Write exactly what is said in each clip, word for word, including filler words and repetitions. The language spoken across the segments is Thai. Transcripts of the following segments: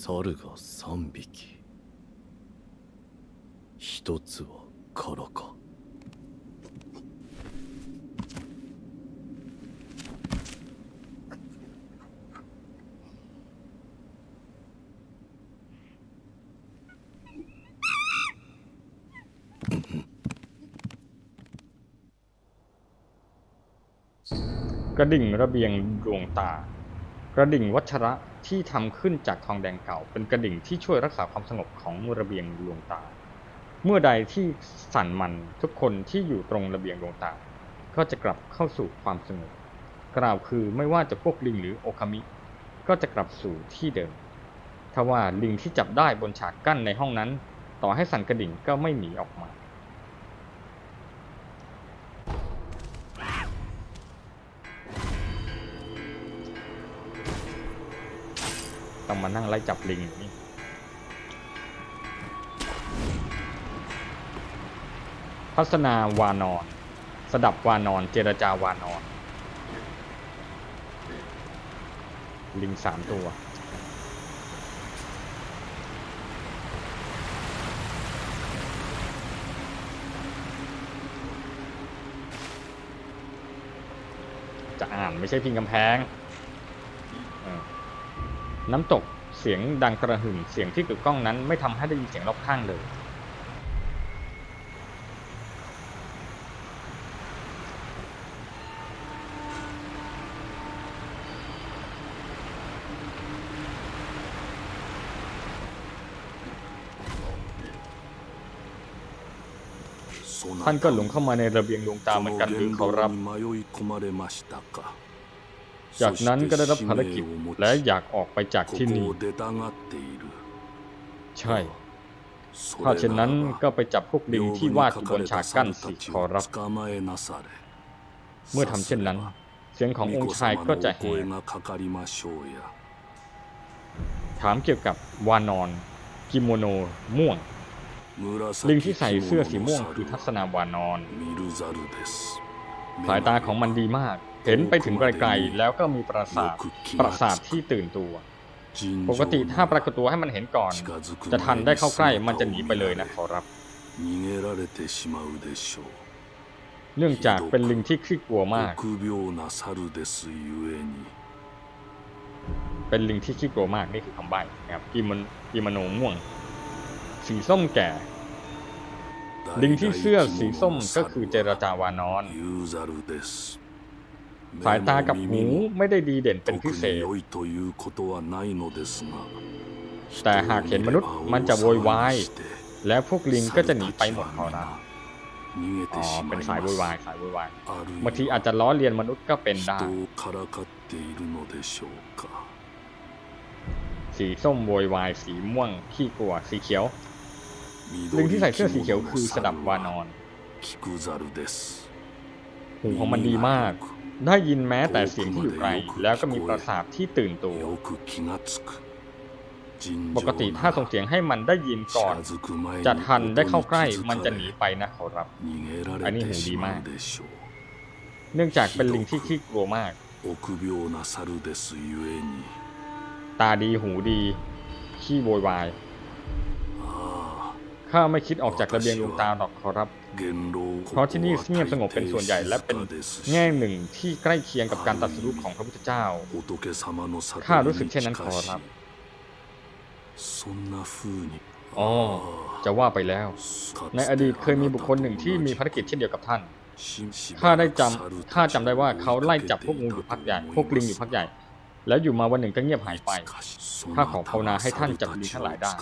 猿が三匹。一つは空か。 กระดิ่งระเบียงดวงตา กระดิ่งวัชระที่ทำขึ้นจากทองแดงเก่าเป็นกระดิ่งที่ช่วยรักษาความสงบของระเบียงดวงตา เมื่อใดที่สั่นมันทุกคนที่อยู่ตรงระเบียงดวงตาก็จะกลับเข้าสู่ความสงบกล่าวคือไม่ว่าจะพวกลิงหรือโอคามิก็จะกลับสู่ที่เดิมทว่าลิงที่จับได้บนฉากกั้นในห้องนั้นต่อให้สั่นกระดิ่งก็ไม่หนีออกมาต้องมานั่งไล่จับลิงนี่พัฒนาวานอนสดับวานอนเจรจาวานอนลิงสามตัวจะอ่านไม่ใช่พิงกำแพงน้ำตกเสียงดังกระหึ่มเสียงที่กึกก้องนั้นไม่ทำให้ได้ยินเสียงรอบข้างเลยท่านก็หลงเข้ามาในระเบียงดวงตาเหมือนกันหรือขอรับจากนั้นก็ได้รับภารกิจและอยากออกไปจากที่นี่ใช่ถ้าเช่นนั้นก็ไปจับพวกลิงที่วาดอยู่บนฉากกั้นสิขอรับเมื่อทำเช่นนั้นเสียงขององค์ชายก็จะแห่ถามเกี่ยวกับวานอนกิโมโนม่วงลิงที่ใส่เสื้อสีม่วงคือทัศนาวานอนสายตาของมันดีมากเห็นไปถึงไกลๆแล้วก็มีปราสาทปราสาทที่ตื่นตัวปกติถ้าปรากฏตัวให้มันเห็นก่อนจะทันได้เข้าใกล้มันจะหนีไปเลยนะขอรับเนื่องจากเป็นลิงที่ขี้กลัวมากเป็นลิงที่ขี้กลัวมากนี่คือคำใบ้นะครับกิมกิโมโนม่วงสีส้มแก่ลิงที่เสื้อสีส้มก็คือเจรจาวานอนสายตากับหูไม่ได้ดีเด่นเป็นพิเศษแต่หากเห็นมนุษย์มันจะโวยวายแล้วพวกลิงก็จะหนีไปหมดขอรับอ๋อเป็นสายโวยวายสายโวยวายบางทีอาจจะล้อเลียนมนุษย์ก็เป็นได้สีส้มโวยวายสีม่วงขี้กลัวสีเขียวลิงที่ใส่เสื้อสีเขียวคือสดับวานอนหูของมันดีมากได้ยินแม้แต่เสียงที่อยู่ไกลแล้วก็มีประสาทที่ตื่นตัวปกติถ้าส่งเสียงให้มันได้ยินก่อนจะทันได้เข้าใกล้มันจะหนีไปนะขอรับอันนี้หูดีมากเนื่องจากเป็นลิงที่ขี้กลัวมากตาดีหูดีขี้โวยวายข้าไม่คิดออกจากระเบียงดวงตาหรอกขอรับเพราะที่นี่เงียบสงบเป็นส่วนใหญ่และเป็นแง่หนึ่งที่ใกล้เคียงกับการตรัสรู้ของพระพุทธเจ้าข้ารู้สึกเช่นนั้นขอรับอ๋อจะว่าไปแล้วในอดีตเคยมีบุคคลหนึ่งที่มีภารกิจเช่นเดียวกับท่านข้าได้จำข้าจำได้ว่าเขาไล่จับพวกงูอยู่พักใหญ่พวกลิงอยู่พักใหญ่แล้วอยู่มาวันหนึ่งก็เงียบหายไปข้าขอภาวนาให้ท่านจับลิงทั้งหลายได้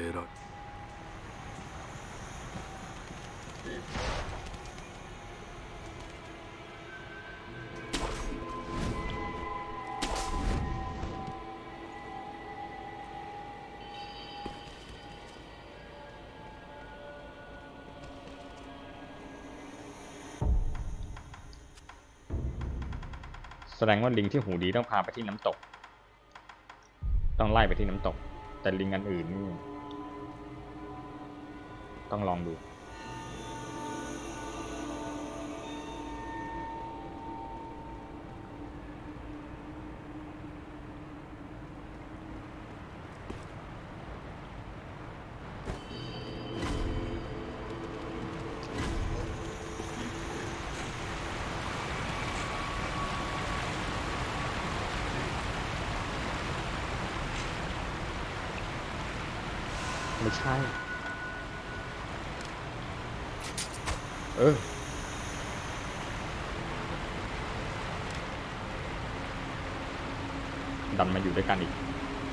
แสดงว่าลิงที่หูดีต้องพาไปที่น้ำตกต้องไล่ไปที่น้ำตกแต่ลิงอันอื่นนี่ต้องลองดูไม่ใช่เออดันมาอยู่ด้วยกันอีก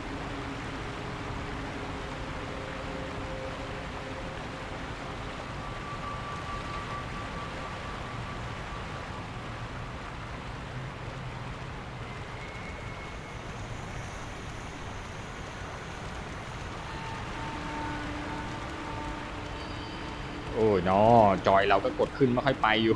โอ้ยเนาะจอยเราก็กดขึ้นไม่ค่อยไปอยู่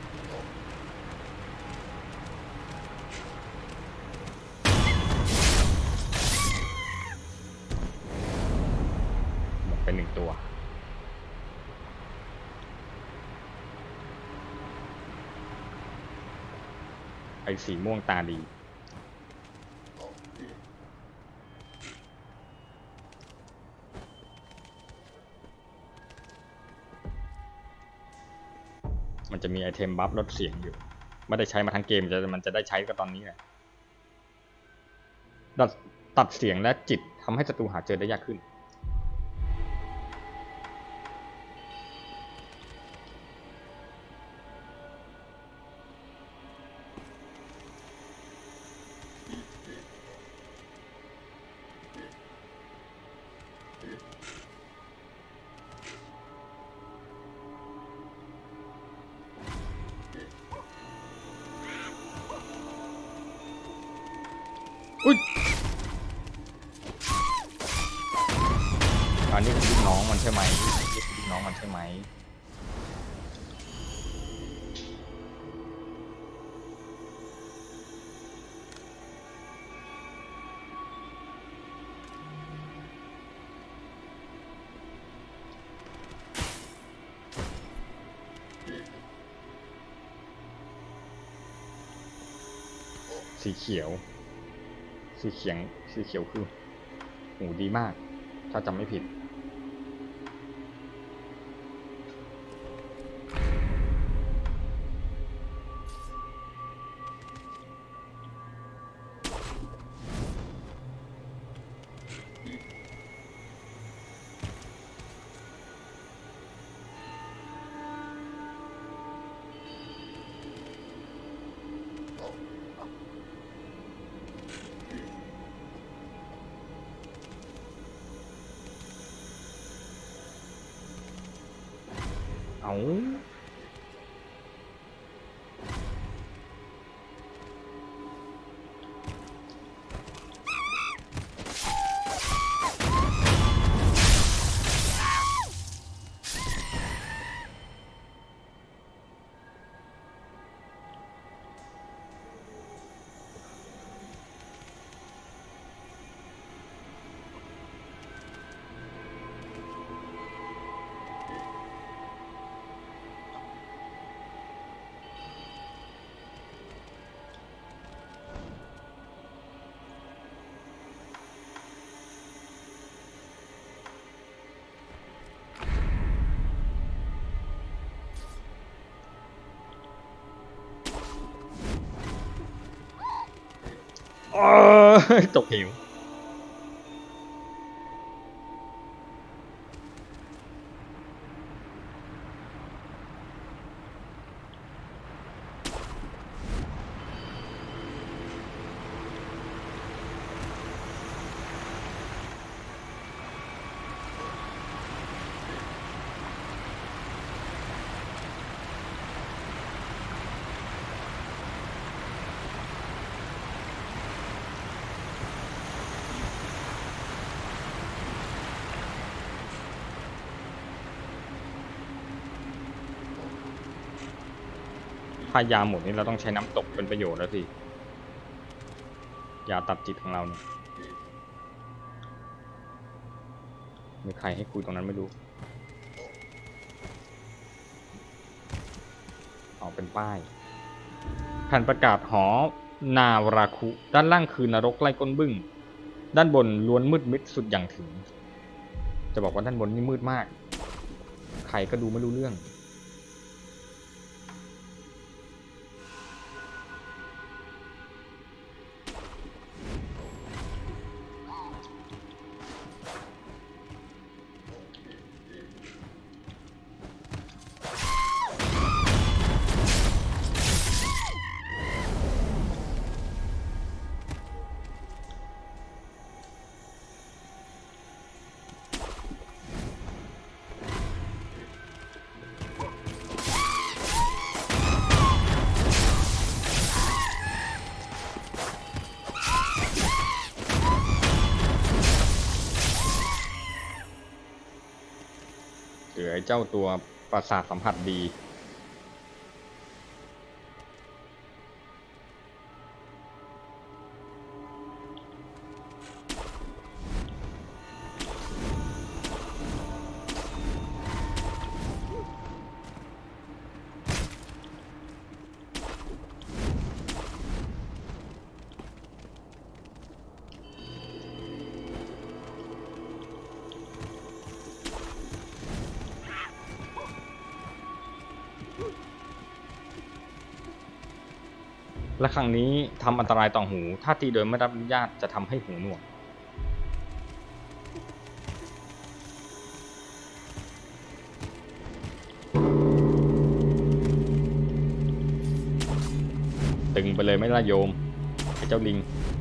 หมดเป็นหนึ่งตัวไอ้สีม่วงตาดีมันจะมีไอเทมบัฟลดเสียงอยู่ไม่ได้ใช้มาทั้งเกมจะมันจะได้ใช้ก็ตอนนี้แหละตัดตัดเสียงและจิตทำให้ศัตรูหาเจอได้ยากขึ้นอุ้ยอันนี้คือลูกน้องมันใช่ไหมนี่คือลูกน้องมันใช่ไหมสีเขียวสีเขียงสีเขียวคือหูดีมากถ้าจำไม่ผิดเอาตกเหวถ้ายาหมดนี่เราต้องใช้น้ำตกเป็นประโยชน์แล้วสิยาตัดจิตของเราเนี่ยมีใครให้คุยตรงนั้นไม่รู้เอาเป็นป้ายแผ่นประกาศหอนาวราคุด้านล่างคือนรกไล่ก้นบึ้งด้านบนล้วนมืดมิดสุดอย่างถึงจะบอกว่าด้านบนนี่มืดมากใครก็ดูไม่รู้เรื่องเจ้าตัวประสาทสัมผัสดีและครั้งนี้ทำอันตรายต่อหูถ้าตีโดยไม่ได้รับอนุญาตจะทำให้หูหนวกตึงไปเลยไม่ละโยมไอ้เจ้าลิง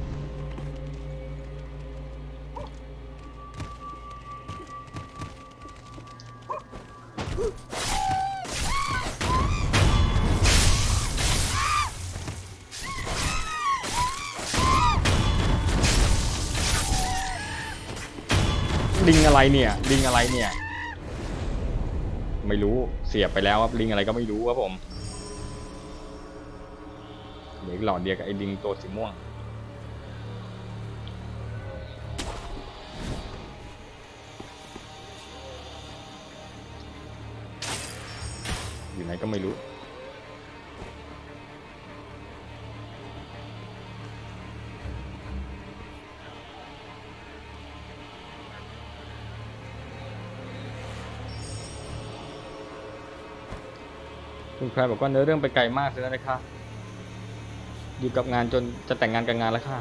ลิงอะไรเนี่ยลิงอะไรเนี่ยไม่รู้เสียบไปแล้วครับลิงอะไรก็ไม่รู้ครับผมเดี๋ยวหลอดเดียวกับไอ้ลิงตัวสีม่วงอยู่ไหนก็ไม่รู้คุณใครบอกว่าเนื้อเรื่องไปไกลมากเลยนะคะอยู่กับงานจนจะแต่งงานกับงานแล้วค่ะ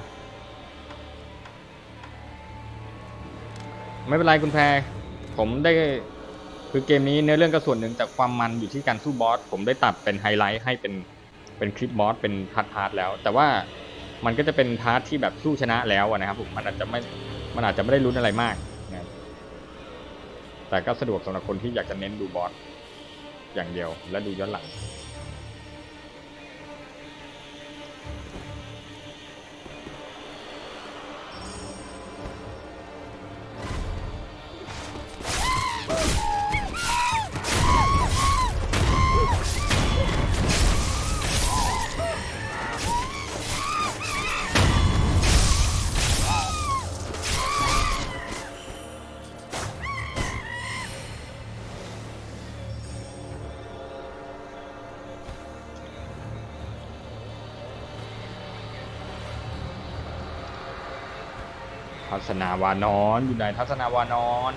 ไม่เป็นไรคุณแพรผมได้คือเกมนี้เนื้อเรื่องก็ส่วนหนึ่งแต่ความมันอยู่ที่การสู้บอสผมได้ตัดเป็นไฮไลท์ให้เป็นเป็นคลิปบอสเป็นพาร์ทพาร์ทแล้วแต่ว่ามันก็จะเป็นพาร์ทที่แบบสู้ชนะแล้วนะครับผมมันอาจจะไม่มันอาจจะไม่ได้ลุ้นอะไรมากนะแต่ก็สะดวกสำหรับคนที่อยากจะเน้นดูบอสอย่างเดียวและดูย้อนหลังทัศนาวานอนอยู่ไหนทัศนาวานอน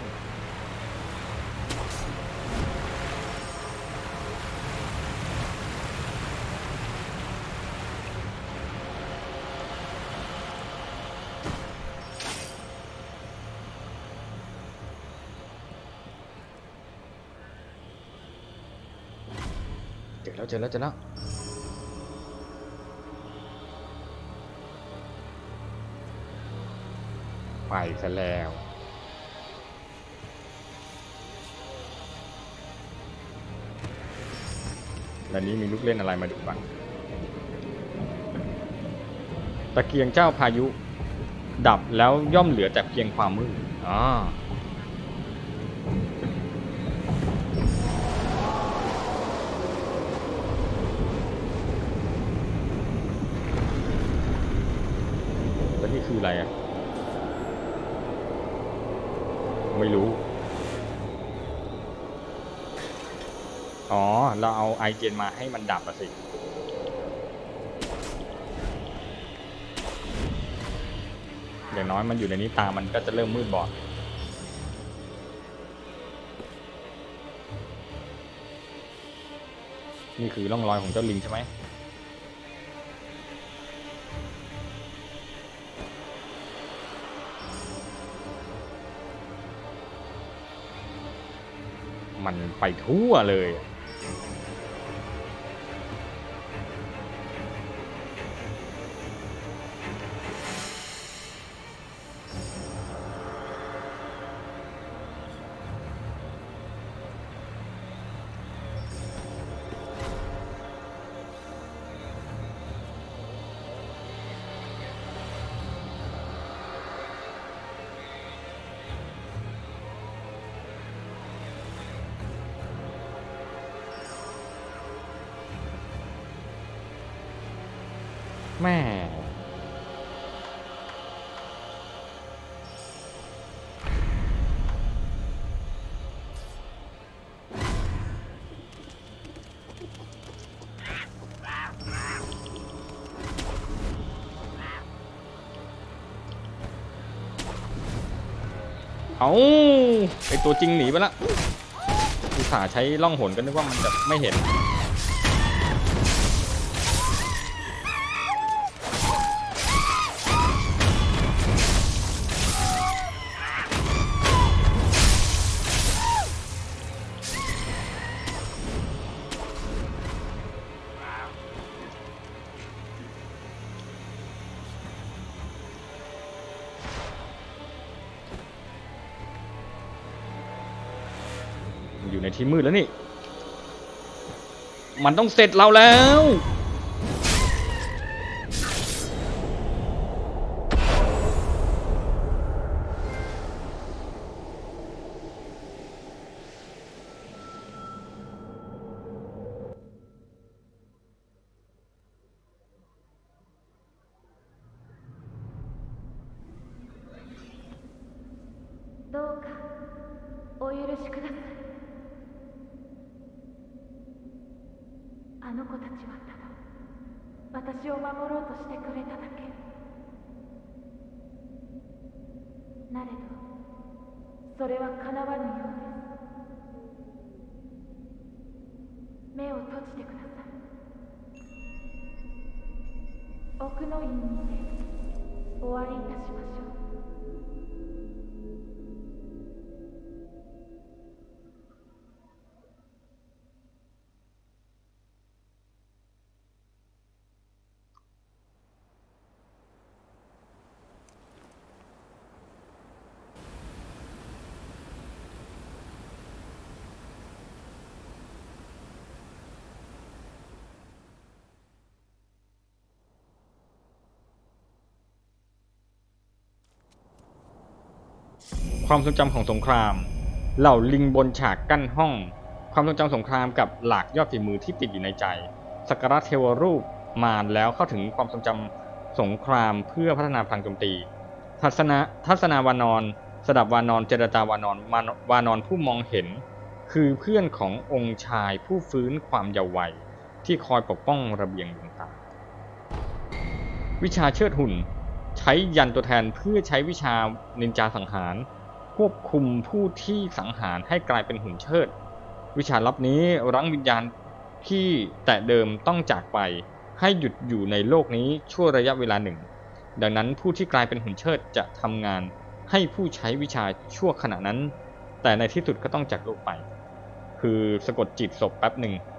เจอแล้วเจอแล้วเจอแล้วไปซะแล้วแล้วนี้มีลูกเล่นอะไรมาดูบ้างตะเกียงเจ้าพายุดับแล้วย่อมเหลือแต่เพียงความมืดอ๋อแล้วนี่คืออะไรอ่ะไม่รู้อ๋อเราเอาไอเจนมาให้มันดับอะสิอย่างน้อยมันอยู่ในนี้ตามันก็จะเริ่มมืดบอดนี่คือร่องรอยของเจ้าลิงใช่ไหมมันไปทั่วเลยแม่เอาไอตัวจริงหนีไปละอุตส่าห์ใช้ล่องหนก็นึกว่ามันจะไม่เห็นอยู่ในที่มืดแล้วนี่มันต้องเสร็จเราแล้วどうかお許しください。あの子たちはただ私を守ろうとしてくれただけ。なれどそれはかなわぬようです。目を閉じてください。奥の院にてお会いいたしましょう。 ความทรงจำของสงครามเหล่าลิงบนฉากกั้นห้องความทรงจำสงครามกับหลากยอดฝีมือที่ติดอยู่ในใจสักการะเทวรูปมารแล้วเข้าถึงความทรงจำสงครามเพื่อพัฒนาพลังโจมตีทัศนะทัศนาวานอนสดับวานอนเจรจาวานอนวานอนผู้มองเห็นคือเพื่อนขององค์ชายผู้ฟื้นความเยาว์วัยที่คอยปกป้องระเบียงดวงตาวิชาเชิดหุ่นใช้ยันตัวแทนเพื่อใช้วิชานินจาสังหารควบคุมผู้ที่สังหารให้กลายเป็นหุ่นเชิดวิชาลับนี้รั้งวิญญาณที่แต่เดิมต้องจากไปให้หยุดอยู่ในโลกนี้ชั่วระยะเวลาหนึ่งดังนั้นผู้ที่กลายเป็นหุ่นเชิดจะทำงานให้ผู้ใช้วิชาชั่วขณะนั้นแต่ในที่สุดก็ต้องจากโลกไปคือสะกดจิตศพแป๊บหนึ่ง